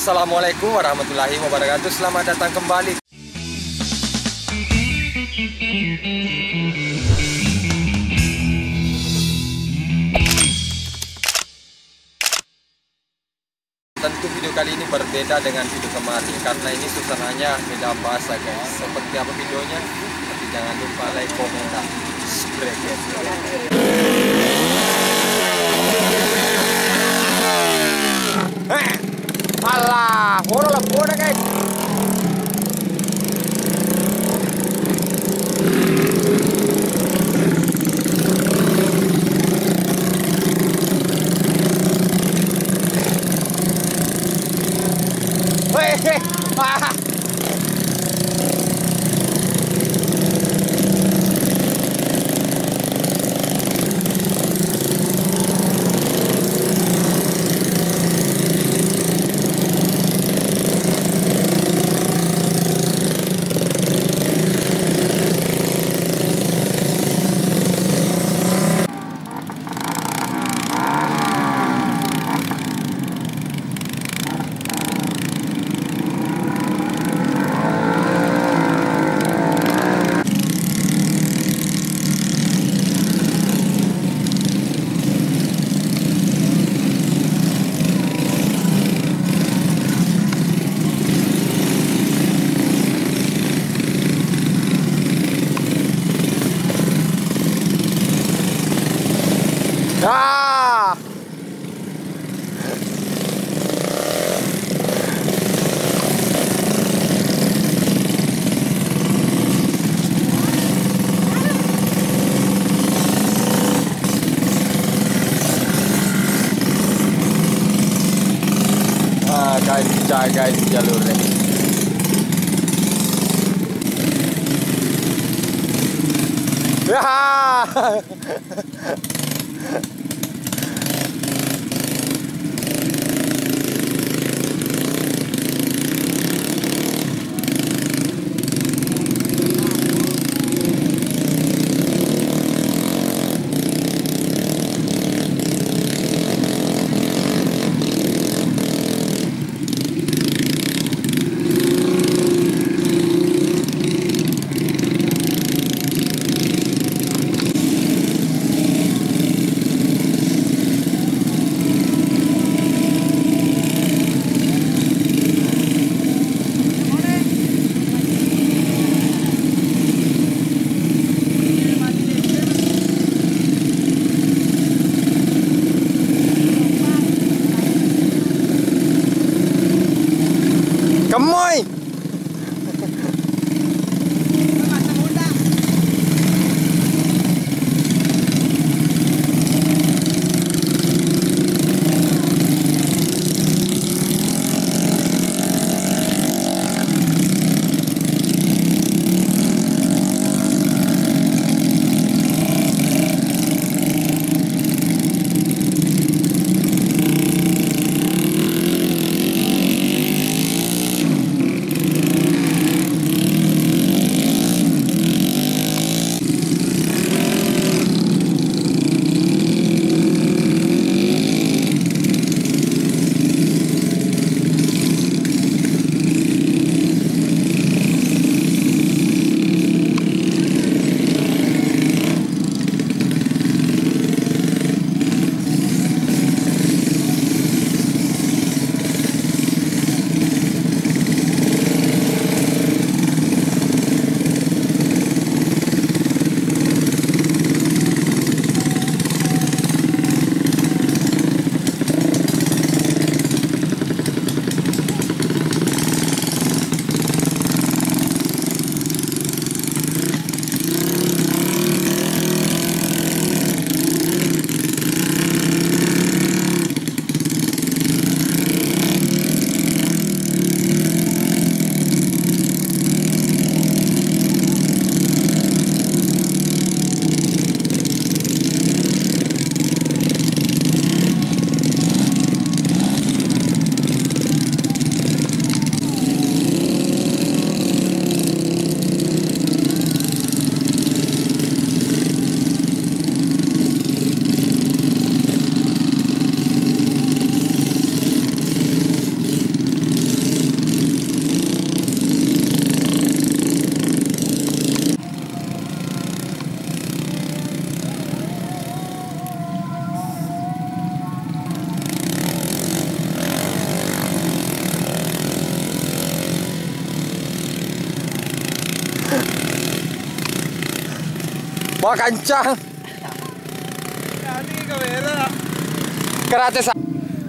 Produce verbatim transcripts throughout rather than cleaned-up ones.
Assalamualaikum warahmatullahi wabarakatuh. Selamat datang kembali. Tentu video kali ini berbeda dengan video kemarin karena ini suasananya beda bahasa guys. Seperti apa videonya? Tapi jangan lupa like, komen, dan subscribe guys. Alah, bodoh lah, bodoh guys. Weh, ah. Ah! Ah, guys, jaga guys jalurnya. Ya. Wah kencang. Ini kamera. Kerate sa.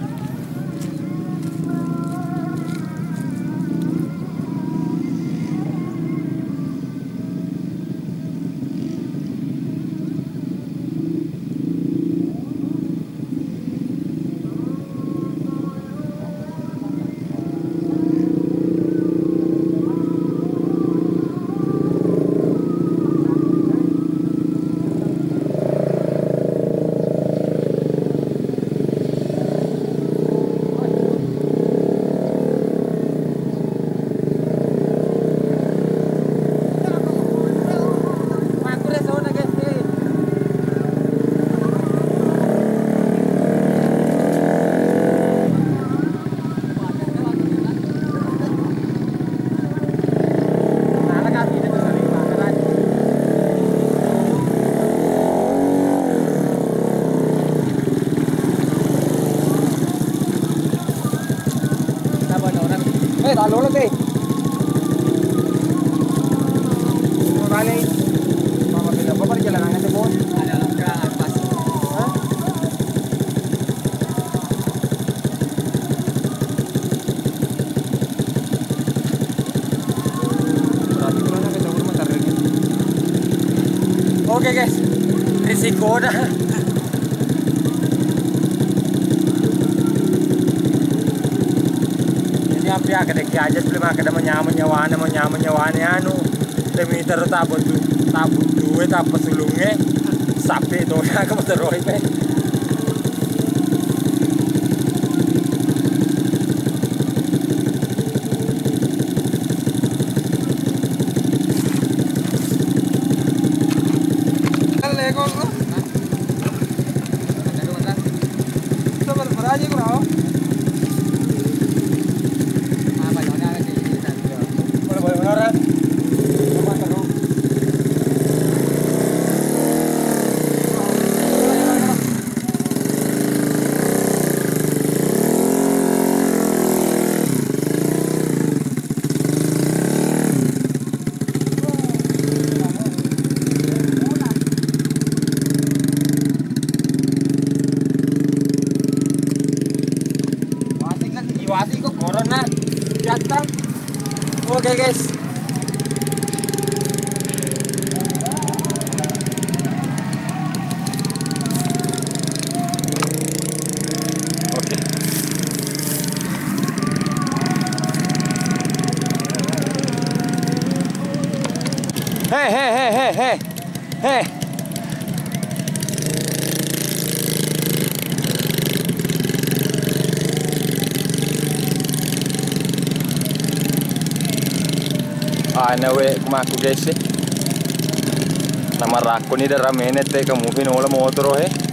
Eh, talo lagi. Kali. Mama pindah apa perjalanan itu, Bos? Ada langkah pas. Hah? Berarti kalau nak kita rumah tarik. Oke, guys. Risiko dah. Api akadeki aja sebelum akada menyaman nyawane menyaman nyawane anu demi taruh tabut tabut duwe tapa sulunge sapi dona kamu taruh itu lekong lo sabar beraja kau Iwati kok corona datang. Oke guys. Oke. Hei hei hei hei hei. Hei. Aina we kumaku guys. Nama rakku ni darah menet te kamu pin olah motor he.